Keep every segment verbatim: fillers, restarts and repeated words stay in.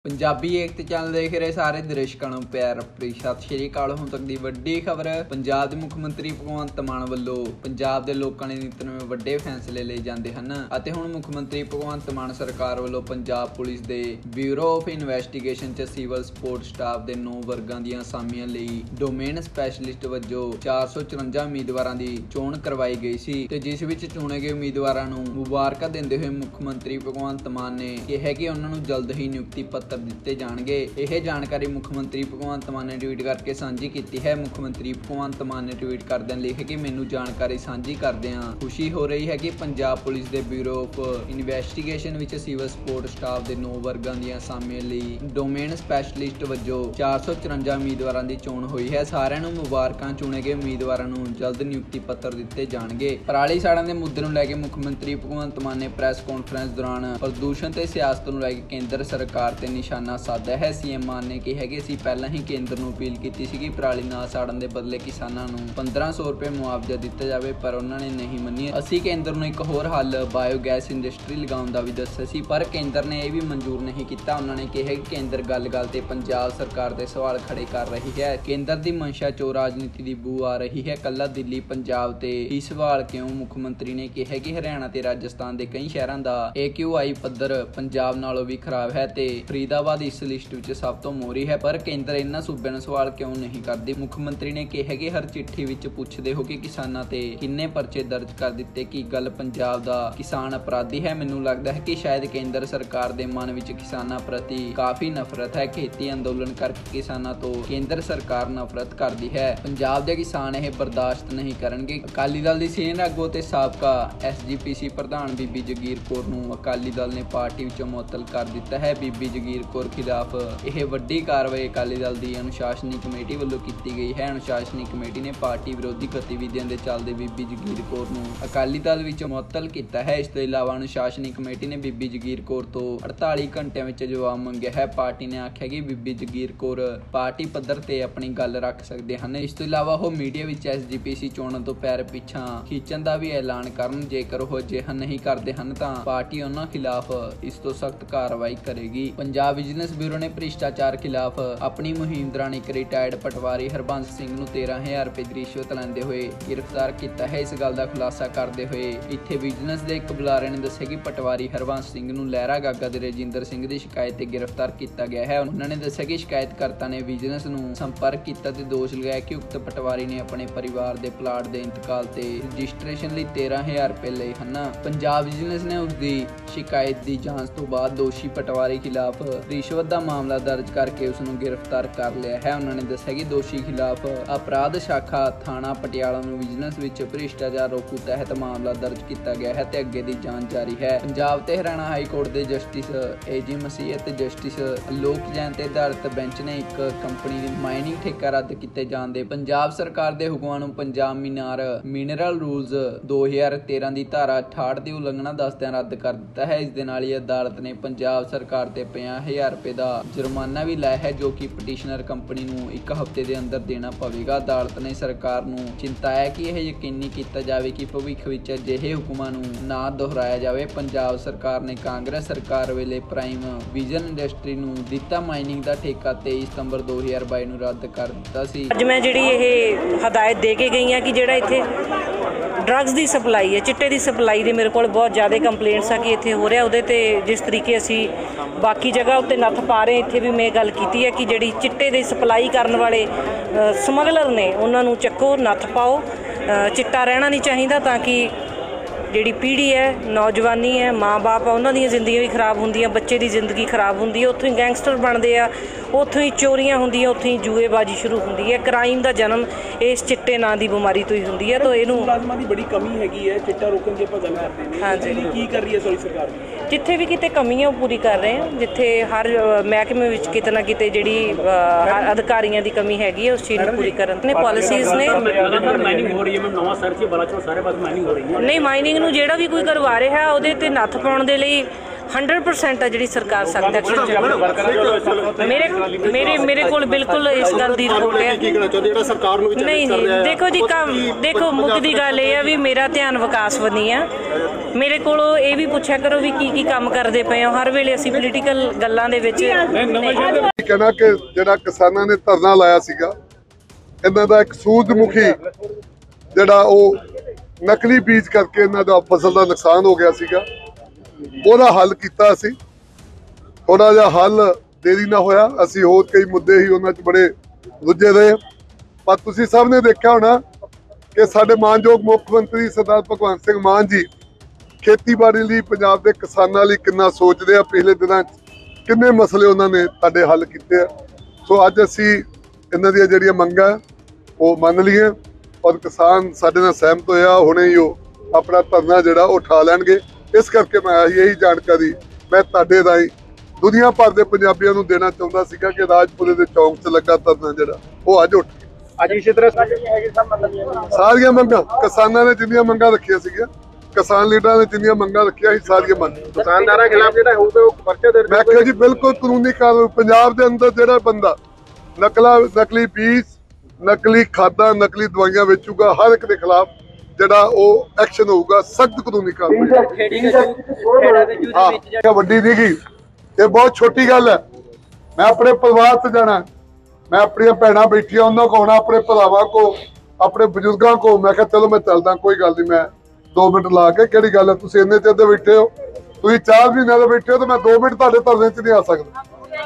पंजाबी एकता channel देख रहे सारे दर्शकों ਨੂੰ ਪਿਆਰ ਭਰੀ ਸਤਿ ਸ਼੍ਰੀ ਅਕਾਲ। ਹੁਣ ਤੱਕ ਦੀ ਵੱਡੀ ਖਬਰ ਪੰਜਾਬ ਦੇ ਮੁੱਖ ਮੰਤਰੀ ਭਗਵੰਤ ਮਾਨ ਵੱਲੋਂ ਪੰਜਾਬ ਦੇ ਲੋਕਾਂ ਲਈ ਨਿਤ ਨਵੇਂ ਵੱਡੇ ਫੈਸਲੇ ਲਏ ਜਾਂਦੇ ਹਨ ਅਤੇ ਹੁਣ ਮੁੱਖ ਮੰਤਰੀ ਭਗਵੰਤ ਮਾਨ ਸਰਕਾਰ ਵੱਲੋਂ ਪੰਜਾਬ ਪੁਲਿਸ ਦੇ ਬਿਊਰੋ ਆਫ ਇਨਵੈਸਟੀਗੇਸ਼ਨ ਚ ਸਿਵਲ ਸਪੋਰਟ ਸਟਾਫ ਦੇ ਨੌ ਵਰਗਾਂ ਦੀਆਂ ਅਸਾਮੀਆਂ ਲਈ ਡੋਮੇਨ ਸਪੈਸ਼ਲਿਸਟ ਵਜੋਂ ਚਾਰ ਸੌ ਚੁਰੰਜਾ ਉਮੀਦਵਾਰਾਂ ਦੀ ਚੋਣ ਕਰਵਾਈ ਗਈ ਸੀ ਤੇ ਜਿਸ ਵਿੱਚ ਚੁਣੇ ਗਏ ਉਮੀਦਵਾਰਾਂ ਨੂੰ ਮੁਬਾਰਕਾਂ ਦਿੰਦੇ ਹੋਏ ਮੁੱਖ ਮੰਤਰੀ ਭਗਵੰਤ ਮਾਨ ਨੇ ਕਿਹਾ ਕਿ ਉਹਨਾਂ ਨੂੰ ਜਲਦ ਹੀ ਨਿਯੁਕਤੀ ਪੱਤਰ ਦਿੱਤੇ ਜਾਣਗੇ। ਇਹ ਜਾਣਕਾਰੀ ਮੁੱਖ ਮੰਤਰੀ ਭਗਵੰਤ ਮਾਨ ਨੇ ਟਵੀਟ ਕਰਕੇ ਸਾਂਝੀ ਕੀਤੀ ਹੈ। ਮੁੱਖ ਮੰਤਰੀ ਭਗਵੰਤ ਮਾਨ ਨੇ ਟਵੀਟ ਕਰਦਿਆਂ ਲਿਖਿਆ ਕਿ ਮੈਨੂੰ ਜਾਣਕਾਰੀ ਸਾਂਝੀ ਕਰਦਿਆਂ ਖੁਸ਼ੀ ਹੋ ਰਹੀ ਹੈ ਕਿ ਪੰਜਾਬ ਪੁਲਿਸ ਦੇ ਬਿਊਰੋ ਆਫ ਇਨਵੈਸਟੀਗੇਸ਼ਨ ਵਿੱਚ ਸਿਵਲ ਸਪੋਰਟ ਸਟਾਫ ਦੇ ਨੌ ਵਰਗਾਂ ਦੀਆਂ ਅਸਾਮੀਆਂ ਲਈ ਡੋਮੇਨ ਸਪੈਸ਼ਲਿਸਟ ਵਜੋਂ ਚਾਰ ਸੌ ਚੁਰੰਜਾ ਉਮੀਦਵਾਰਾਂ ਦੀ ਚੋਣ ਹੋਈ ਹੈ। ਸਾਰਿਆਂ ਨੂੰ ਮੁਬਾਰਕਾਂ। ਚੁਣੇ ਗਏ ਉਮੀਦਵਾਰਾਂ ਨੂੰ ਜਲਦ ਨਿਯੁਕਤੀ ਪੱਤਰ ਦਿੱਤੇ ਜਾਣਗੇ। ਪਰਾਲੀ ਸਾੜਨ ਦੇ ਮੁੱਦੇ ਨੂੰ ਲੈ ਕੇ ਮੁੱਖ ਮੰਤਰੀ ਭਗਵੰਤ ਮਾਨ ਨੇ ਪ੍ਰੈਸ ਕਾਨਫਰੰਸ ਦੌਰਾਨ ਪ੍ਰਦੂਸ਼ਣ ਤੇ ਸਿਆਸਤ ਨੂੰ ਲੈ ਕੇ ਕੇਂਦਰ ਸਰਕਾਰ ਤੇ ਨਿਸ਼ਾਨਾ ਸਾਧਿਆ ਹੈ। ਸੀਐਮ ਮਾਨ ਨੇ ਕਿਹਾ ਕਿ ਅਸੀਂ ਪਹਿਲਾਂ ਹੀ ਕੇਂਦਰ ਨੂੰ ਅਪੀਲ ਕੀਤੀ ਸੀ ਕਿ ਪਰਾਲੀ ਨਾ ਸਾੜਨ ਦੇ ਬਦਲੇ ਕਿਸਾਨਾਂ ਨੂੰ ਪੰਦਰਾਂ ਸੌ ਰੁਪਏ ਮੁਆਵਜ਼ਾ ਦਿੱਤਾ ਜਾਵੇ, ਪਰ ਉਹਨਾਂ ਨੇ ਨਹੀਂ ਮੰਨੀ। ਅਸੀਂ ਕੇਂਦਰ ਨੂੰ ਇੱਕ ਹੋਰ ਹੱਲ ਬਾਇਓਗੈਸ ਇੰਡਸਟਰੀ ਲਗਾਉਣ ਦਾ ਵੀ ਦੱਸਿਆ ਸੀ, ਪਰ ਕੇਂਦਰ ਨੇ ਇਹ ਵੀ ਮਨਜ਼ੂਰ ਨਹੀਂ ਕੀਤਾ। ਉਹਨਾਂ ਨੇ ਕਿਹਾ ਕਿ ਕੇਂਦਰ ਗੱਲ-ਗੱਲ ਤੇ ਪੰਜਾਬ ਸਰਕਾਰ ਦੇ ਸਵਾਲ ਖੜੇ ਕਰ ਰਹੀ ਹੈ। ਕੇਂਦਰ ਦੀ ਮਨਸ਼ਾ ਚੋਂ ਰਾਜਨੀਤੀ ਦੀ ਬੂ ਆ ਰਹੀ ਹੈ। ਕੱਲਾ ਦਿੱਲੀ ਪੰਜਾਬ ਤੇ ਹੀ ਸਵਾਲ ਕਿਉਂ? ਮੁੱਖ ਮੰਤਰੀ ਨੇ ਕਿਹਾ ਕਿ ਹਰਿਆਣਾ ਤੇ ਰਾਜਸਥਾਨ ਦੇ ਕਈ ਸ਼ਹਿਰਾਂ ਦਾ ਏ ਕਿਊ ਆਈ ਪੱਧਰ ਪੰਜਾਬ ਨਾਲੋਂ ਵੀ ਖਰਾਬ ਹੈ ਤੇ ਫਰੀਦਾਬਾਦ ਇਸ ਲਿਸਟ ਵਿੱਚ ਸਭ ਤੋਂ ਮੋਹਰੀ ਹੈ, ਪਰ ਕੇਂਦਰ ਇਹਨਾਂ ਸੂਬਿਆਂ ਨੂੰ ਸਵਾਲ ਕਿਉਂ ਨਹੀਂ ਕਰਦੀ? ਮੁੱਖ ਮੰਤਰੀ ਨੇ ਕਿਹਾ ਕਿ ਹਰ ਚਿੱਠੀ ਵਿੱਚ ਪੁੱਛਦੇ ਹੋ ਕਿ ਕਿਸਾਨਾਂ ਤੇ ਕਿੰਨੇ ਪਰਚੇ ਦਰਜ ਕਰ ਦਿੱਤੇ, ਕੀ ਗੱਲ ਪੰਜਾਬ ਦਾ ਕਿਸਾਨ ਅਪਰਾਧੀ ਹੈ? ਮੈਨੂੰ ਲੱਗਦਾ ਹੈ ਕਿ ਸ਼ਾਇਦ ਕੇਂਦਰ ਸਰਕਾਰ ਦੇ ਮਨ ਵਿੱਚ ਕਿਸਾਨਾਂ ਪ੍ਰਤੀ ਕਾਫੀ ਨਫ਼ਰਤ ਹੈ। ਖੇਤੀ ਅੰਦੋਲਨ ਕਰਕੇ ਕਿਸਾਨਾਂ ਤੋਂ ਕੇਂਦਰ ਸਰਕਾਰ ਨਫ਼ਰਤ ਕਰਦੀ ਹੈ। ਪੰਜਾਬ ਦੇ ਕਿਸਾਨ ਇਹ ਬਰਦਾਸ਼ਤ ਨਹੀਂ ਕਰਨਗੇ। ਅਕਾਲੀ ਦਲ ਦੀ ਸੀਨੀਅਰ ਆਗੂ ਤੇ ਸਾਬਕਾ ਐਸ ਜੀ ਪੀ ਸੀ ਪ੍ਰਧਾਨ ਬੀਬੀ ਜਗੀਰ ਕੌਰ ਨੂੰ ਅਕਾਲੀ ਦਲ ਨੇ ਪਾਰਟੀ ਵਿੱਚੋਂ ਮੁਅੱਤਲ ਕਰ ਦਿੱਤਾ ਹੈ। ਬੀਬੀ ਜਗੀਰ ਕੌਰ ਖਿਲਾਫ ਇਹ ਵੱਡੀ ਕਾਰਵਾਈ ਅਕਾਲੀ ਦਲ ਦੀ ਅਨੁਸ਼ਾਸਨੀ ਕਮੇਟੀ ਵੱਲੋਂ ਕੀਤੀ ਗਈ ਹੈ। ਅਨੁਸ਼ਾਸਨੀ ਕਮੇਟੀ ਨੇ ਪਾਰਟੀ ਵਿਰੋਧੀ ਗਤੀਵਿਧੀਆਂ ਦੇ ਚੱਲਦੇ ਬੀਬੀ ਜਗੀਰ ਕੌਰ ਨੂੰ ਅਕਾਲੀ ਦਲ ਵਿੱਚੋਂ ਮੁਅੱਤਲ ਕੀਤਾ ਹੈ। ਇਸ ਤੋਂ ਇਲਾਵਾ ਅਨੁਸ਼ਾਸਨੀ ਕਮੇਟੀ ਨੇ ਬੀਬੀ ਜਗੀਰ ਕੌਰ ਤੋਂ ਅੜਤਾਲੀ ਘੰਟਿਆਂ ਵਿੱਚ ਜਵਾਬ ਮੰਗਿਆ ਹੈ। ਪਾਰਟੀ ਨੇ ਆਖਿਆ ਕਿ ਬੀਬੀ ਜਗੀਰ ਕੌਰ ਪਾਰਟੀ ਪੱਧਰ ਤੇ ਆਪਣੀ ਗੱਲ ਰੱਖ ਸਕਦੇ ਹਨ। ਇਸ ਤੋਂ ਇਲਾਵਾ ਉਹ ਮੀਡੀਆ ਵਿੱਚ ਐਸ ਜੀ ਪੀ ਸੀ ਚੋਣਾਂ ਤੋਂ ਪੈਰ ਪਿੱਛਾ ਖਿੱਚਣ ਦਾ ਵੀ ਐਲਾਨ ਕਰਨ। ਜੇਕਰ ਉਹ ਅਜਿਹਾ ਨਹੀਂ ਕਰਦੇ ਹਨ ਤਾਂ ਪਾਰਟੀ ਉਹਨਾਂ ਖਿਲਾਫ ਇਸ ਤੋਂ ਸਖਤ ਕਾਰਵਾਈ ਕਰੇਗੀ। ਪੰਜਾਬ ਵਿਜੀਲੈਂਸ ਬਿਊਰੋ ਨੇ ਭ੍ਰਿਸ਼ਟਾਚਾਰ ਖਿਲਾਫ ਆਪਣੀ ਮੁਹਿੰਮ ਦੌਰਾਨ ਇੱਕ ਰਿਟਾਇਰਡ ਪਟਵਾਰੀ ਹਰਬੰਸ ਸਿੰਘ ਨੂੰ ਤੇਰਾਂ ਹਜ਼ਾਰ ਰੁਪਏ ਦੀ ਰਿਸ਼ਵਤ ਲੈਂਦੇ ਹੋਏ ਗ੍ਰਿਫਤਾਰ ਕੀਤਾ ਹੈ। ਇਸ ਗੱਲ ਦਾ ਖੁਲਾਸਾ ਕਰਦੇ ਹੋਏ ਇੱਥੇ ਵਿਜੀਲੈਂਸ ਦੇ ਇੱਕ ਬੁਲਾਰੇ ਨੇ ਦੱਸਿਆ ਕਿ ਪਟਵਾਰੀ ਹਰਬੰਸ ਸਿੰਘ ਨੂੰ ਲਹਿਰਾ ਗਾਗਾ ਦੇ ਰਜਿੰਦਰ ਸਿੰਘ ਦੀ ਸ਼ਿਕਾਇਤ ਤੇ ਗ੍ਰਿਫਤਾਰ ਕੀਤਾ ਗਿਆ ਹੈ। ਉਹਨਾਂ ਨੇ ਦੱਸਿਆ ਕਿ ਸ਼ਿਕਾਇਤਕਰਤਾ ਨੇ ਵਿਜੀਲੈਂਸ ਨੂੰ ਸੰਪਰਕ ਕੀਤਾ ਤੇ ਦੋਸ਼ ਲਗਾਇਆ ਕਿ ਉਕਤ ਪਟਵਾਰੀ ਨੇ ਆਪਣੇ ਪਰਿਵਾਰ ਦੇ ਪਲਾਟ ਦੇ ਇੰਤਕਾਲ ਤੇ ਰਜਿਸਟ੍ਰੇਸ਼ਨ ਲਈ ਤੇਰਾਂ ਹਜ਼ਾਰ ਰੁਪਏ ਲਏ ਹਨ। ਪੰਜਾਬ ਵਿਜੀਲੈਂਸ ਨੇ ਉਸ ਦੀ ਸ਼ਿਕਾਇਤ ਦੀ ਜਾਂਚ ਤੋਂ ਬਾਅਦ ਦੋਸ਼ੀ ਪਟਵਾਰੀ ਖਿਲਾਫ ਰਿਸ਼ਵਤ ਦਾ ਮਾਮਲਾ ਦਰਜ ਕਰਕੇ ਉਸ ਨੂੰ ਗ੍ਰਿਫਤਾਰ ਕਰ ਲਿਆ ਹੈ। ਉਹਨਾਂ ਨੇ ਦੱਸਿਆ ਕਿ ਦੋਸ਼ੀ ਖਿਲਾਫ ਅਪਰਾਧ ਸ਼ਾਖਾ ਥਾਣਾ ਪਟਿਆਲਾ ਨੂੰ ਵਿਜੀਲੈਂਸ ਵਿੱਚ ਭ੍ਰਿਸ਼ਟਾਚਾਰ ਰੋਕੂ ਤਹਿਤ ਮਾਮਲਾ ਦਰਜ ਕੀਤਾ ਗਿਆ ਹੈ ਤੇ ਅੱਗੇ ਦੀ ਜਾਂਚ ਜਾਰੀ ਹੈ। ਪੰਜਾਬ ਤੇ ਹਰਿਆਣਾ ਹਾਈ ਕੋਰਟ ਦੇ ਜਸਟਿਸ ਏ ਜੀ ਮਸੀਹ ਅਤੇ ਜਸਟਿਸ ਅਲੋਕ ਜੈਨ ਤੇ ਅਧਾਰਿਤ ਬੈਂਚ ਨੇ ਇੱਕ ਕੰਪਨੀ ਦੀ ਮਾਈਨਿੰਗ ਠੇਕਾ ਰੱਦ ਕੀਤੇ ਜਾਣ ਦੇ ਪੰਜਾਬ ਸਰਕਾਰ ਦੇ ਹੁਕਮਾਂ ਨੂੰ ਪੰਜਾਬ ਮੀਨਾਰ ਮਿਨਰਲ ਰੂਲਸ ਦੋ ਹਜ਼ਾਰ ਤੇਰਾਂ ਦੀ ਧਾਰਾ ਅਠਾਹਠ ਦੀ ਉਲੰਘਣਾ ਦੱਸਦਿਆਂ ਰੱਦ ਕਰ ਦਿੱਤਾ ਹੈ। ਇਸ ਦੇ ਨਾਲ ਹੀ ਅਦਾਲਤ ਨੇ ਪੰਜਾਬ ਸਰਕਾਰ ਤੇ ਪੰਜਾਹ ਹਜ਼ਾਰ ਰੁਪਏ ਦਾ ਜੁਰਮਾਨਾ ਵੀ ਲਾਇਆ ਹੈ, ਜੋ ਕਿ ਪਟੀਸ਼ਨਰ ਕੰਪਨੀ ਨੂੰ ਇੱਕ ਹਫ਼ਤੇ ਦੇ ਅੰਦਰ ਦੇਣਾ ਪਵੇਗਾ। ਅਦਾਲਤ ਨੇ ਸਰਕਾਰ ਨੂੰ ਚਿੰਤਾਇਆ ਕਿ ਇਹ ਯਕੀਨੀ ਕੀਤਾ ਜਾਵੇ ਕਿ ਭਵਿੱਖ ਵਿੱਚ ਅਜਿਹੇ ਹੁਕਮਾਂ ਨੂੰ ਨਾ ਦੁਹਰਾਇਆ ਜਾਵੇ। ਪੰਜਾਬ ਸਰਕਾਰ ਨੇ ਕਾਂਗਰਸ ਸਰਕਾਰ ਵੇਲੇ ਪ੍ਰਾਈਮ ਵਿਜ਼ਨ ਇੰਡਸਟਰੀ ਨੂੰ ਦਿੱਤਾ ਮਾਈਨਿੰਗ ਦਾ ਠੇਕਾ ਤੇਈ ਸਤੰਬਰ ਦੋ ਹਜ਼ਾਰ ਬਾਈ ਨੂੰ ਰੱਦ ਕਰ ਦਿੱਤਾ ਸੀ। ਅੱਜ ਮੈਂ ਜਿਹੜੀ ਇਹ ਹਦਾਇਤ ਦੇ ਕੇ ਗਈ ਹਾਂ ਕਿ ਜਿਹੜਾ ਇੱਥੇ ਡਰੱਗਸ ਦੀ ਸਪਲਾਈ ਹੈ, ਚਿੱਟੇ ਦੀ ਸਪਲਾਈ ਦੇ ਮੇਰੇ ਕੋਲ ਬਹੁਤ ਜ਼ਿਆਦਾ ਕੰਪਲੇਂਟਸ ਆ ਕਿ ਇੱਥੇ ਹੋ ਰਿਹਾ, ਉਹਦੇ ਤੇ ਜਿਸ ਤਰੀਕੇ ਅਸੀਂ ਬਾਕੀ ਜਗ੍ਹਾ ਉੱਤੇ ਨੱਥ ਪਾ ਰਹੇ, ਇੱਥੇ ਵੀ ਮੈਂ ਗੱਲ ਕੀਤੀ ਹੈ ਕਿ ਜਿਹੜੀ ਚਿੱਟੇ ਦੀ ਸਪਲਾਈ ਕਰਨ ਵਾਲੇ ਸਮਗਲਰ ਨੇ ਉਹਨਾਂ ਨੂੰ ਚੱਕੋ, ਨੱਥ ਪਾਓ। ਚਿੱਟਾ ਰਹਿਣਾ ਨਹੀਂ ਚਾਹੀਦਾ ਤਾਂ ਕਿ ਜਿਹੜੀ ਪੀੜ੍ਹੀ ਹੈ, ਨੌਜਵਾਨੀ ਹੈ, ਮਾਂ ਬਾਪ ਆ, ਉਹਨਾਂ ਦੀਆਂ ਜ਼ਿੰਦਗੀਆਂ ਵੀ ਖਰਾਬ ਹੁੰਦੀਆਂ, ਬੱਚੇ ਦੀ ਜ਼ਿੰਦਗੀ ਖਰਾਬ ਹੁੰਦੀ ਹੈ। ਉੱਥੋਂ ਹੀ ਗੈਂਗਸਟਰ ਬਣਦੇ ਆ, ਉੱਥੋਂ ਹੀ ਚੋਰੀਆਂ ਹੁੰਦੀਆਂ, ਉੱਥੋਂ ਹੀ ਜੂਏਬਾਜ਼ੀ ਸ਼ੁਰੂ ਹੁੰਦੀ ਹੈ। ਕ੍ਰਾਈਮ ਦਾ ਜਨਮ ਇਸ ਚਿੱਟੇ ਨਾਂ ਦੀ ਬਿਮਾਰੀ ਤੋਂ ਹੀ ਹੁੰਦੀ ਹੈ। ਤਾਂ ਇਹਨੂੰ ਮੁਲਾਜ਼ਮਾਂ ਦੀ ਬੜੀ ਕਮੀ ਹੈਗੀ ਹੈ ਚਿੱਟਾ ਰੋਕਣ ਦੀ ਆਪਾਂ ਗੱਲ ਕਰਦੇ ਹਾਂ। ਹਾਂਜੀ, ਕੀ ਕਰ ਰਹੀ ਹੈ ਸਾਡੀ ਸਰਕਾਰ? ਜਿੱਥੇ ਵੀ ਕਿਤੇ ਕਮੀ ਹੈ ਉਹ ਪੂਰੀ ਕਰ ਰਹੇ ਹਾਂ। ਜਿੱਥੇ ਹਰ ਮਹਿਕਮੇ ਵਿੱਚ ਕਿਤੇ ਨਾ ਕਿਤੇ ਜਿਹੜੀ ਅਧਿਕਾਰੀਆਂ ਦੀ ਕਮੀ ਹੈਗੀ ਹੈ ਉਸ ਚੀਜ਼ ਨੂੰ ਪੂਰੀ ਕਰਨ ਨੇ ਪਾਲਿਸੀਜ਼ ਨੇ। ਮਾਈਨਿੰਗ ਹੋ ਰਹੀ ਹੈ ਨਵਾਂ ਸ਼ਹਿਰ 'ਚ ਬਲਾਚੌਰ ਸਾਰੇ ਪਾਸੇ ਮਾਈਨਿੰਗ ਹੋ ਰਹੀ ਹੈ। ਨਹੀਂ, ਮਾਈਨਿੰਗ ਨੂੰ ਜਿਹੜਾ ਵੀ ਕੋਈ ਕਰਵਾ ਰਿਹਾ ਉਹਦੇ ਤੇ ਨੱਥ ਪਾਉਣ ਦੇ ਲਈ हंड्रेड परसेंट है जी सरकार सख्त एक्शन। मेरे मेरे मेरे को बिल्कुल इस गल की रिपोर्ट है नहीं जी। देखो जी काम देखो मुक्ख दी गल ये है भी मेरा ध्यान विकास वनी है ਮੇਰੇ ਕੋਲੋਂ ਇਹ ਵੀ ਪੁੱਛਿਆ ਕਰੋ ਵੀ ਕੀ ਕੀ ਕੰਮ ਕਰਦੇ ਪਏ ਹੋ। ਹਰ ਵੇਲੇ ਅਸੀਂ ਪੋਲੀਟੀਕਲ ਗੱਲਾਂ ਦੇ ਵਿੱਚ कहना कि ਜਿਹੜਾ ਕਿਸਾਨਾਂ ਨੇ ਧਰਨਾ ਲਾਇਆ ਸੀਗਾ, ਇਹਨਾਂ ਦਾ ਇੱਕ ਸੂਰਜਮੁਖੀ ਜਿਹੜਾ ਉਹ ਨਕਲੀ ਬੀਜ ਕਰਕੇ ਇਹਨਾਂ ਦਾ ਫਸਲ ਦਾ ਨੁਕਸਾਨ ਹੋ ਗਿਆ ਸੀਗਾ, ਉਹਦਾ ਹੱਲ ਕੀਤਾ ਸੀ। ਥੋੜਾ ਜਿਹਾ ਹੱਲ ਦੇਰੀ ਨਾ ਹੋਇਆ, ਅਸੀਂ ਹੋਰ ਕਈ ਮੁੱਦੇ ਹੀ ਉਹਨਾਂ 'ਚ ਬੜੇ ਰੁੱਝੇ ਰਹੇ। ਪਰ ਤੁਸੀਂ ਸਭ ਨੇ ਦੇਖਿਆ ਹੋਣਾ ਕਿ ਸਾਡੇ ਮਾਨਯੋਗ ਮੁੱਖ ਮੰਤਰੀ ਸਰਦਾਰ ਭਗਵੰਤ ਸਿੰਘ ਮਾਨ ਜੀ ਖੇਤੀਬਾੜੀ ਲਈ, ਪੰਜਾਬ ਦੇ ਕਿਸਾਨਾਂ ਲਈ ਕਿੰਨਾ ਸੋਚਦੇ ਆ। ਪਿਛਲੇ ਦਿਨਾਂ 'ਚ ਕਿੰਨੇ ਮਸਲੇ ਉਹਨਾਂ ਨੇ ਸਾਡੇ ਹੱਲ ਕੀਤੇ ਆ। ਸੋ ਅੱਜ ਅਸੀਂ ਇਹਨਾਂ ਦੀਆਂ ਜਿਹੜੀਆਂ ਮੰਗਾਂ ਉਹ ਮੰਨ ਲਈਆਂ ਔਰ ਕਿਸਾਨ ਸਾਡੇ ਨਾਲ ਸਹਿਮਤ ਹੋਇਆ। ਹੁਣੇ ਹੀ ਉਹ ਆਪਣਾ ਧਰਨਾ ਜਿਹੜਾ ਉਹ ਉਠਾ ਲੈਣਗੇ। ਇਸ ਕਰਕੇ ਮੈਂ ਇਹੀ ਜਾਣਕਾਰੀ ਮੈਂ ਤੁਹਾਡੇ ਰਾਹੀਂ ਦੁਨੀਆ ਭਰ ਦੇ ਪੰਜਾਬੀਆਂ ਨੂੰ ਦੇਣਾ ਚਾਹੁੰਦਾ ਸੀਗਾ ਕਿ ਰਾਜਪੁਰੇ ਦੇ ਚੌਂਕ 'ਚ ਲੱਗਾ ਧਰਨਾ ਜਿਹੜਾ ਉਹ ਅੱਜ ਉੱਠ ਗਿਆ। ਅੱਜ ਇਸੇ ਤਰ੍ਹਾਂ ਸਾਰੀਆਂ ਮੰਗਾਂ ਕਿਸਾਨਾਂ ਨੇ ਜਿੰਨੀਆਂ ਮੰਗਾਂ ਰੱਖੀਆਂ ਸੀਗੀਆਂ, ਕਿਸਾਨ ਲੀਡਰਾਂ ਨੇ ਜਿੰਨੀਆਂ ਮੰਗਾਂ ਰੱਖੀਆਂ ਸੀ, ਸਾਰੀਆਂ ਮੰਨ ਦੁਕਾਨਦਾਰਾਂ ਖਿਲਾਫ ਜਿਹੜਾ ਹੋਊਗਾ ਉਹ ਪਰਚਾ ਦਰਜ। ਮੈਂ ਕਿਹਾ ਜੀ ਬਿਲਕੁਲ ਕਾਨੂੰਨੀ ਕਾਰਵਾਈ। ਪੰਜਾਬ ਦੇ ਅੰਦਰ ਜਿਹੜਾ ਬੰਦਾ ਨਕਲਾ ਨਕਲੀ ਬੀਜ, ਨਕਲੀ ਖਾਦਾਂ, ਨਕਲੀ ਦਵਾਈਆਂ ਵੇਚੂਗਾ, ਹਰ ਇੱਕ ਦੇ ਖਿਲਾਫ ਜਿਹੜਾ ਉਹ ਐਕਸ਼ਨ ਹੋਊਗਾ, ਸਖਤ ਕਾਨੂੰਨੀ ਕਾਰਵਾਈ। ਹਾਂ, ਵੱਡੀ ਨਹੀਂ ਗੀ, ਇਹ ਬਹੁਤ ਛੋਟੀ ਗੱਲ ਹੈ। ਮੈਂ ਆਪਣੇ ਪਰਿਵਾਰ 'ਚ ਜਾਣਾ, ਮੈਂ ਆਪਣੀਆਂ ਭੈਣਾਂ ਬੈਠੀਆਂ ਉਹਨਾਂ ਕੋਲ ਆਉਣਾ, ਆਪਣੇ ਭਰਾਵਾਂ ਕੋ, ਆਪਣੇ ਬਜ਼ੁਰਗਾਂ ਕੋ। ਮੈਂ ਕਿਹਾ ਚਲੋ ਮੈਂ ਚੱਲਦਾ, ਕੋਈ ਗੱਲ ਨਹੀਂ, ਮੈਂ ਦੋ ਮਿੰਟ ਲਾ ਕੇ। ਕਿਹੜੀ ਗੱਲ ਹੈ, ਤੁਸੀਂ ਇੰਨੇ ਚਿਰ ਦੇ ਬੈਠੇ ਹੋ, ਤੁਸੀਂ ਚਾਰ ਮਹੀਨਿਆਂ ਦੇ ਬੈਠੇ ਹੋ, ਤੇ ਮੈਂ ਦੋ ਮਿੰਟ ਤੁਹਾਡੇ ਧਰਨੇ 'ਚ ਨਹੀਂ ਆ ਸਕਦਾ।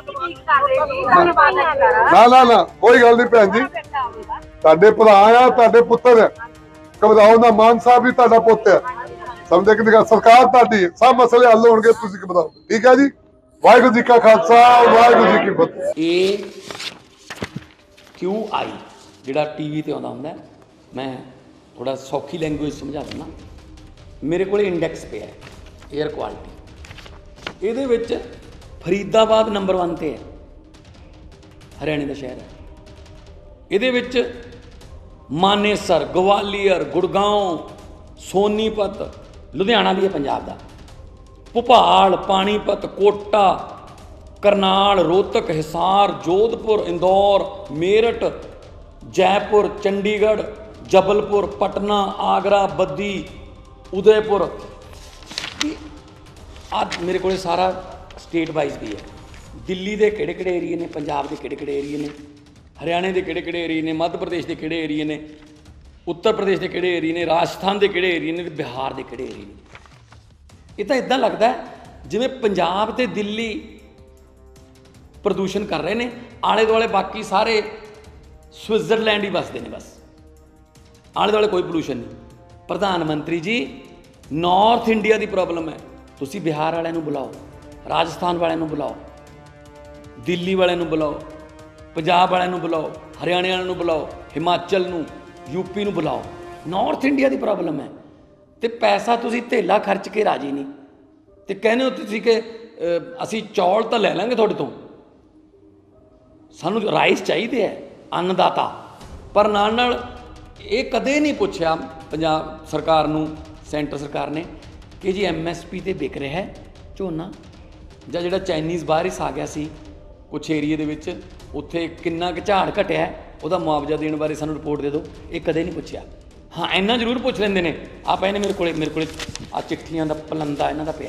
ਨਾ ਨਾ ਨਾ ਕੋਈ ਗੱਲ ਨਹੀਂ ਭੈਣ ਜੀ, ਤੁਹਾਡੇ ਭਰਾ ਆ, ਤੁਹਾਡੇ ਪੁੱਤਰ ਆ। ਘਬਰਾਓ ਨਾ, ਮਾਨ ਸਾਹਿਬ ਵੀ ਤੁਹਾਡਾ ਪੁੱਤ ਆ। ਸਮਝੇ ਕਿ ਸਰਕਾਰ ਤੁਹਾਡੀ, ਸਭ ਮਸਲੇ ਹੱਲ ਹੋਣਗੇ, ਤੁਸੀਂ ਘਬਰਾਓ। ਠੀਕ ਹੈ ਜੀ। ਵਾਹਿਗੁਰੂ ਜੀ ਕਾ ਖਾਲਸਾ, ਵਾਹਿਗੁਰੂ ਜੀ ਕੀ ਫਤਿਹ। ਇਹ ਕਿਊ ਆਈ ਜਿਹੜਾ ਟੀਵੀ ਤੇ ਆਉਂਦਾ ਹੁੰਦਾ, ਮੈਂ ਥੋੜਾ ਸੌਖੀ ਲੈਂਗੁਏਜ ਸਮਝਾ ਦਿੰਦਾ। ਮੇਰੇ ਕੋਲ ਇੰਡੈਕਸ ਪਿਆ 에ਅਰ ਕੁਆਲਿਟੀ, ਇਹਦੇ ਵਿੱਚ ਫਰੀਦਾਬਾਦ ਨੰਬਰ वन ਤੇ ਹੈ, ਹਰਿਆਣੇ ਦਾ ਸ਼ਹਿਰ ਹੈ। ਇਹਦੇ ਵਿੱਚ ਮਾਨੇਸਰ, ਗਵਾਲੀਅਰ, ਗੁੜਗਾਉਂ, ਸੋਨੀਪਤ, ਲੁਧਿਆਣਾ ਵੀ ਹੈ ਪੰਜਾਬ ਦਾ, ਭੋਪਾਲ, ਪਾਣੀਪਤ, ਕੋਟਾ, ਕਰਨਾਲ, ਰੋਹਤਕ, ਹਿਸਾਰ, जोधपुर, इंदौर, मेरठ, जयपुर, चंडीगढ़, जबलपुर, पटना, आगरा, बद्दी, उदयपुर। आज मेरे को सारा स्टेट वाइज भी है। दिल्ली के किहड़े किहड़े एरिए ने, पंजाब के किहड़े किहड़े एरिए ने, हरियाणे के किहड़े किहड़े एरिए ने, मध्य प्रदेश के किहड़े एरिए ने, उत्तर प्रदेश के किहड़े एरिए ने, राजस्थान के किहड़े एरिए ने, बिहार के किहड़े एरिए ने। ये तो इदां लगता है जिवें पंजाब ते दिल्ली प्रदूषण कर रहे हैं, आले दुआले बाकी सारे स्विट्जरलैंड ही बसते हैं, बस आले दुआले कोई पोल्यूशन नहीं। प्रधानमंत्री जी, नॉर्थ इंडिया की प्रॉब्लम है, तुसी बिहार वाले बुलाओ, राजस्थान वाले बुलाओ, दिल्ली वाले बुलाओ, पंजाब वाले बुलाओ, हरियाणे वाले बुलाओ, हिमाचल नूं, यूपी नूं बुलाओ। नॉर्थ इंडिया की प्रॉब्लम है, तो पैसा तुसी धेला खर्च के राजी नहीं, तो कहने हो तुसी कि असी चौल तो लै लांगे तुहाडे तों, सानू राइस चाहिए है, अन्नदाता। पर नाल नाल ये कदे नहीं पूछा पंजाब सरकार नूं, सेंटर सरकार ने कि जी एम एस पी ते बिक रहा है झोना, जां जिहड़ा चाइनीज़ वायरस आ गया सी कुछ एरिए दे विच, उत्थे किन्ना क झाड़ घटिया है, उहदा मुआवजा देण बारे सानू रिपोर्ट दे दो। ये कदे नहीं पूछा। हाँ, इन्ना जरूर पूछ लेंदे ने। आप इन्हें मेरे को मेरे को आ चिट्ठियां दा पलंदा इन्हां दा पिया,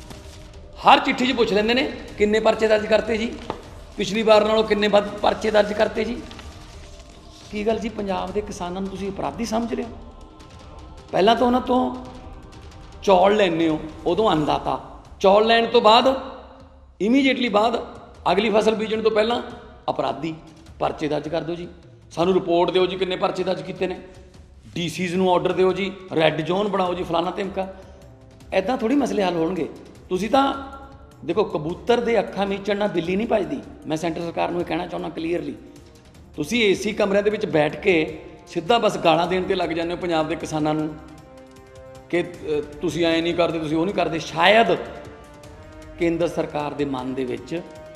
हर चिट्ठी च पूछ लेंदे ने किन्ने परचे दर्ज करते जी, पिछली बार नालों किन्ने वध परचे दर्ज करते जी। की गल जी, पंजाब के किसानों को तुसीं अपराधी समझ रहे हो। पहला तो उन्हां तो चौल लैंदे हो, उदों अन्नदाता, चौल लैण तो बाद इमीडिएटली बाद अगली फसल बीजण तो पहला अपराधी, परचे दर्ज कर दो जी, सानू रिपोर्ट दिओ जी किन्ने परचे दर्ज कीते ने, डी सीज़ नूं ऑर्डर दिओ जी, रैड जोन बनाओ जी, फलाना धिमका। ऐदां थोड़ी मसले हल होणगे। तुसीं तां देखो, कबूतर दे अखां मीचण नाल बिल्ली नहीं भजदी। मैं सेंटर सरकार नूं कहना चाहुंदा क्लीयरली, तुसीं ए सी कमरिਆਂ ਦੇ ਵਿੱਚ बैठ के सीधा बस गालां देण ते लग जांदे हो पंजाब दे किसानां नूं कि तुसीं ऐ नहीं करदे, तुसीं ओह नहीं करदे। शायद केंद्र सरकार दे मन दे विच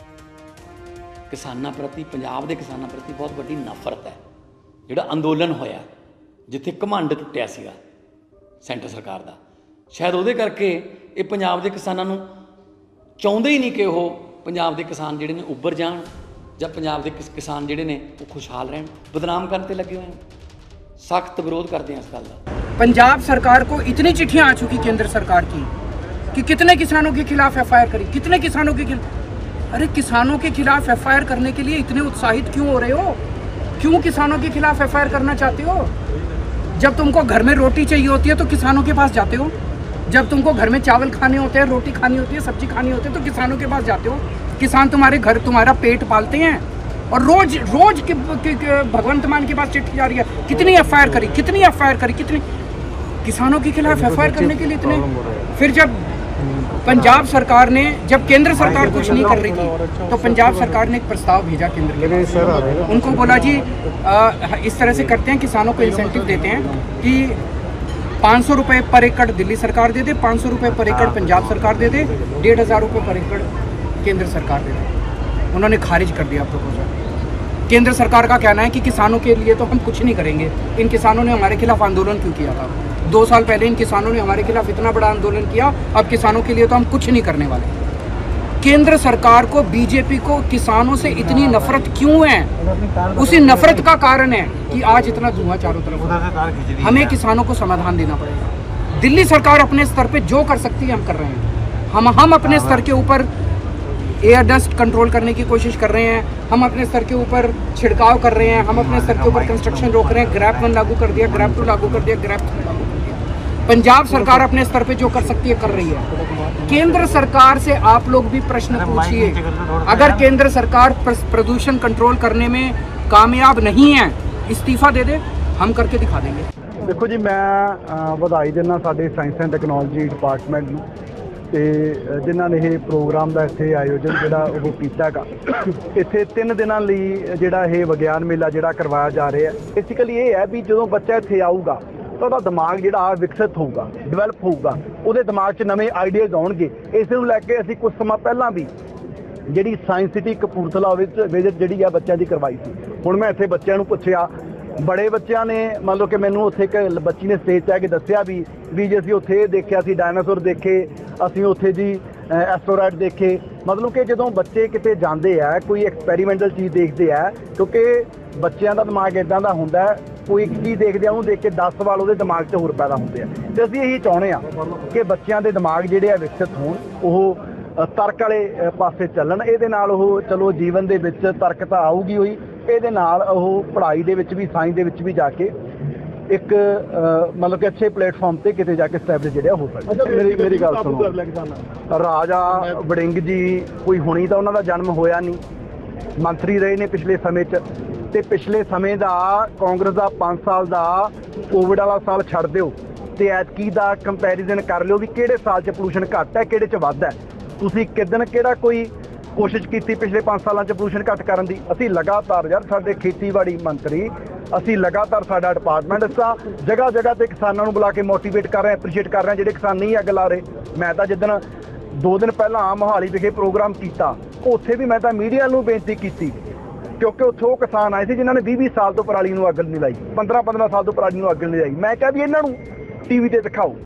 किसानां प्रति, पंजाब दे किसानां प्रति बहुत वड्डी नफरत है। जिहड़ा अंदोलन होया, जिथे घमंड टुटिया सीगा सेंटर सरकार दा, शायद उहदे करके ये पंजाब दे किसानां नूं चाहुंदे ही नहीं कि वो पंजाब के किसान जिहड़े ने उभर जाण, जां पंजाब के किसान जिहड़े ने वो खुशहाल रहण, बदनाम करन ते लगे हुए हैं। सख्त विरोध करते हैं इस गल का। पंजाब सरकार को इतनी चिट्ठियां आ चुकी केंद्र सरकार की कि कितने किसानों के खिलाफ एफ आई आर करी, कितने किसानों के खिलाफ। अरे किसानों के खिलाफ एफ आई आर करने के लिए इतने उत्साहित क्यों हो रहे हो? क्यों किसानों के खिलाफ एफ आई आर करना चाहते हो? जब तुमको घर में रोटी चाहिए होती है तो किसानों के पास जाते हो, जब तुमको घर में चावल खाने होते हैं, रोटी खानी होती है, सब्जी खानी होती है तो किसानों के पास जाते हो। किसान तुम्हारे घर तुम्हारा पेट पालते हैं और रोज रोज के, के, के भगवंत मान के पास चिट्ठी जा रही है, कितनी एफ आई आर करी, कितनी एफ आई आर करी, कितनी किसानों के खिलाफ एफ आई आर करने के लिए इतने। फिर जब पंजाब सरकार ने, जब केंद्र सरकार कुछ नहीं कर रही थी तो पंजाब सरकार ने एक प्रस्ताव भेजा केंद्र के पास। उनको बोला जी आ, इस तरह से करते हैं, किसानों को इंसेंटिव देते हैं कि पाँच सौ रुपये पर एकड़ दिल्ली सरकार दे दे, पाँच सौ रुपये पर एकड़ पंजाब सरकार दे दे, डेढ़ हज़ार रुपये पर एकड़ केंद्र सरकार दे दे। उन्होंने खारिज कर दिया प्रपोजल। केंद्र सरकार का कहना है कि किसानों के लिए तो हम कुछ नहीं करेंगे। इन किसानों ने हमारे खिलाफ आंदोलन क्यों किया था? दो साल पहले इन किसानों ने हमारे खिलाफ इतना बड़ा आंदोलन किया, अब किसानों के लिए तो हम कुछ नहीं करने वाले। केंद्र सरकार को, बीजेपी को किसानों से इतनी नफरत क्यों है? उसी नफरत का कारण है कि आज इतना धुआं चारों तरफ। हमें किसानों को समाधान देना पड़ेगा। दिल्ली सरकार अपने स्तर पे जो कर सकती है हम कर रहे हैं। हम हम अपने स्तर के ऊपर एयर डस्ट कंट्रोल करने की कोशिश कर रहे हैं, हम अपने स्तर के ऊपर छिड़काव कर रहे हैं, हम अपने स्तर के ऊपर कंस्ट्रक्शन रोक रहे हैं। ग्रैप वन लागू कर दिया, ग्रैप टू लागू कर दिया, ग्रैप थ्री लागू कर दिया। पंजाब सरकार अपने स्तर पे जो कर सकती है कर रही है। केंद्र सरकार से आप लोग भी प्रश्न पूछिए। अगर केंद्र सरकार प्रदूषण कंट्रोल करने में कामयाब नहीं है, इस्तीफा दे दे, हम करके दिखा देंगे। देखो जी, मैं ਵਧਾਈ ਦਿੰਦਾ ਸਾਡੇ ਸਾਇੰਸ ਐਂਡ ਟੈਕਨੋਲੋਜੀ ਡਿਪਾਰਟਮੈਂਟ ਨੂੰ ਤੇ ਜਿਨ੍ਹਾਂ ਨੇ ਇਹ ਪ੍ਰੋਗਰਾਮ ਦਾ ਇੱਥੇ ਆਯੋਜਨ ਜਿਹੜਾ ਉਹ ਕੀਤਾ ਹੈਗਾ। ਇੱਥੇ ਤਿੰਨ ਦਿਨਾਂ ਲਈ ਜਿਹੜਾ ਇਹ ਵਿਗਿਆਨ ਮੇਲਾ ਜਿਹੜਾ ਕਰਵਾਇਆ ਜਾ ਰਿਹਾ ਹੈ। ਬੇਸਿਕਲੀ ਇਹ ਹੈ ਵੀ ਜਦੋਂ ਬੱਚਾ ਇੱਥੇ ਆਊਗਾ ਤਾਂ ਉਹਦਾ ਦਿਮਾਗ ਜਿਹੜਾ ਵਿਕਸਿਤ ਹੋਊਗਾ, ਡਿਵੈਲਪ ਹੋਊਗਾ, ਉਹਦੇ ਦਿਮਾਗ 'ਚ ਨਵੇਂ ਆਈਡੀਆਜ਼ ਆਉਣਗੇ। ਇਸ ਨੂੰ ਲੈ ਕੇ ਅਸੀਂ ਕੁਝ ਸਮਾਂ ਪਹਿਲਾਂ ਵੀ ਜਿਹੜੀ ਸਾਇੰਸ ਸਿਟੀ ਕਪੂਰਥਲਾ ਵਿੱਚ ਵਿਜ਼ਿਟ ਜਿਹੜੀ ਆ ਬੱਚਿਆਂ ਦੀ ਕਰਵਾਈ ਸੀ। ਹੁਣ ਮੈਂ ਇੱਥੇ ਬੱਚਿਆਂ ਨੂੰ ਪੁੱਛਿਆ, ਬੜੇ ਬੱਚਿਆਂ ਨੇ ਮੰਨ ਲਓ ਕਿ ਮੈਨੂੰ ਉੱਥੇ ਇੱਕ ਬੱਚੀ ਨੇ ਸਟੇਜ 'ਤੇ ਆ ਕੇ ਦੱਸਿਆ ਵੀ ਵੀ ਜੇ ਅਸੀਂ ਉੱਥੇ ਦੇਖਿਆ ਸੀ ਡਾਇਨਾਸੌਰ ਦੇਖੇ, ਅਸੀਂ ਉੱਥੇ ਜੀ ਐਸਟਰੋਇਡ ਦੇਖੇ। ਮਤਲਬ ਕਿ ਜਦੋਂ ਬੱਚੇ ਕਿਤੇ ਜਾਂਦੇ ਆ, ਕੋਈ ਐਕਸਪੈਰੀਮੈਂਟਲ ਚੀਜ਼ ਦੇਖਦੇ ਆ, ਕਿਉਂਕਿ ਬੱਚਿਆਂ ਦਾ ਦਿਮਾਗ ਇੱਦਾਂ ਦਾ ਹੁੰਦਾ, ਕੋਈ ਇੱਕ ਚੀਜ਼ ਦੇਖਦੇ ਆ ਉਹਨੂੰ ਦੇਖ ਕੇ ਦਸ ਸਵਾਲ ਉਹਦੇ ਦਿਮਾਗ 'ਚ ਹੋਰ ਪੈਦਾ ਹੁੰਦੇ ਆ। ਅਤੇ ਅਸੀਂ ਇਹੀ ਚਾਹੁੰਦੇ ਹਾਂ ਕਿ ਬੱਚਿਆਂ ਦੇ ਦਿਮਾਗ ਜਿਹੜੇ ਆ ਵਿਕਸਿਤ ਹੋਣ, ਉਹ ਤਰਕ ਵਾਲੇ ਪਾਸੇ ਚੱਲਣ। ਇਹਦੇ ਨਾਲ ਉਹ ਚਲੋ ਜੀਵਨ ਦੇ ਵਿੱਚ ਤਰਕ ਤਾਂ ਆਊਗੀ ਹੋਈ, ਇਹਦੇ ਨਾਲ ਉਹ ਪੜ੍ਹਾਈ ਦੇ ਵਿੱਚ ਵੀ, ਸਾਇੰਸ ਦੇ ਵਿੱਚ ਵੀ ਜਾ ਕੇ ਇੱਕ ਮਤਲਬ ਕਿ ਅੱਛੇ ਪਲੇਟਫਾਰਮ ਤੇ ਕਿਤੇ ਜਾ ਕੇ ਸਟੈਬਲਿਸ਼ ਜਿਹੜਾ ਹੋ ਸਕਦਾ। ਮੇਰੀ ਮੇਰੀ ਗੱਲ ਸੁਣੋ, ਰਾਜਾ ਵੜਿੰਗ ਜੀ ਕੋਈ ਹੁਣੀ ਤਾਂ ਉਹਨਾਂ ਦਾ ਜਨਮ ਹੋਇਆ ਨਹੀਂ, ਮੰਤਰੀ ਰਹੇ ਨੇ ਪਿਛਲੇ ਸਮੇਂ 'ਚ। ਤੇ ਪਿਛਲੇ ਸਮੇਂ ਦਾ ਕਾਂਗਰਸ ਦਾ ਪੰਜ ਸਾਲ ਦਾ ਕੋਵਿਡ ਵਾਲਾ ਸਾਲ ਛੱਡ ਦਿਓ ਤੇ ਐਤਕੀ ਦਾ ਕੰਪੈਰੀਜ਼ਨ ਕਰ ਲਿਓ ਵੀ ਕਿਹੜੇ ਸਾਲ 'ਚ ਪੋਲੂਸ਼ਨ ਘੱਟ ਹੈ, ਕਿਹੜੇ 'ਚ ਵੱਧ ਹੈ। ਤੁਸੀਂ ਕਿਦਨ ਕਿਹੜਾ ਕੋਈ ਕੋਸ਼ਿਸ਼ ਕੀਤੀ ਪਿਛਲੇ ਪੰਜ ਸਾਲਾਂ 'ਚ ਪੋਲੂਸ਼ਨ ਘੱਟ ਕਰਨ ਦੀ? ਅਸੀਂ ਲਗਾਤਾਰ, ਯਾਰ ਸਾਡੇ ਖੇਤੀਬਾੜੀ ਮੰਤਰੀ, ਅਸੀਂ ਲਗਾਤਾਰ ਸਾਡਾ ਡਿਪਾਰਟਮੈਂਟ ਅਸਾਂ ਜਗ੍ਹਾ ਜਗ੍ਹਾ 'ਤੇ ਕਿਸਾਨਾਂ ਨੂੰ ਬੁਲਾ ਕੇ ਮੋਟੀਵੇਟ ਕਰ ਰਹੇ, ਐਪਰੀਸ਼ੀਏਟ ਕਰ ਰਹੇ ਜਿਹੜੇ ਕਿਸਾਨ ਨਹੀਂ ਅੱਗ ਲਾ ਰਹੇ। ਮੈਂ ਤਾਂ ਜਿੱਦਣ ਦੋ ਦਿਨ ਪਹਿਲਾਂ ਮੋਹਾਲੀ ਵਿਖੇ ਪ੍ਰੋਗਰਾਮ ਕੀਤਾ, ਉੱਥੇ ਵੀ ਮੈਂ ਤਾਂ ਮੀਡੀਆ ਨੂੰ ਬੇਨਤੀ ਕੀਤੀ, ਕਿਉਂਕਿ ਉੱਥੇ ਉਹ ਕਿਸਾਨ ਆਏ ਸੀ ਜਿਨ੍ਹਾਂ ਨੇ ਵੀਹ ਵੀਹ ਸਾਲ ਤੋਂ ਪਰਾਲੀ ਨੂੰ ਅੱਗ ਨਹੀਂ ਲਾਈ, ਪੰਦਰਾਂ ਪੰਦਰਾਂ ਸਾਲ ਤੋਂ ਪਰਾਲੀ ਨੂੰ ਅੱਗ ਨਹੀਂ ਲਾਈ। ਮੈਂ ਕਿਹਾ ਵੀ ਇਹਨਾਂ ਨੂੰ ਟੀ ਵੀ 'ਤੇ ਦਿਖਾਓ।